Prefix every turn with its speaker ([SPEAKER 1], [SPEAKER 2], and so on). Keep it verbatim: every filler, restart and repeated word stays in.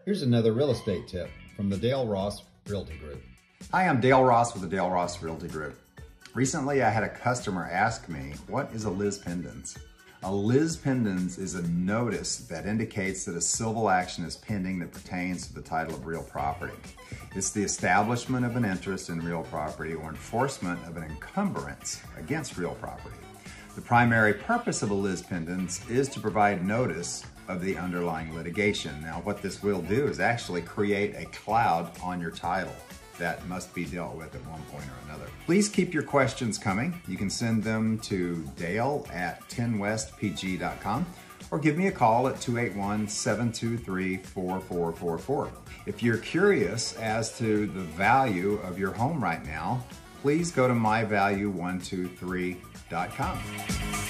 [SPEAKER 1] Here's another real estate tip from the Dale Ross Realty Group.
[SPEAKER 2] Hi, I'm Dale Ross with the Dale Ross Realty Group. Recently, I had a customer ask me, what is a lis pendens? A lis pendens is a notice that indicates that a civil action is pending that pertains to the title of real property. It's the establishment of an interest in real property or enforcement of an encumbrance against real property. The primary purpose of a lis pendens is to provide notice of the underlying litigation. Now, what this will do is actually create a cloud on your title that must be dealt with at one point or another. Please keep your questions coming. You can send them to Dale at ten west p g dot com or give me a call at two eight one, seven two three, four four four four. If you're curious as to the value of your home right now, please go to my value one two three dot com.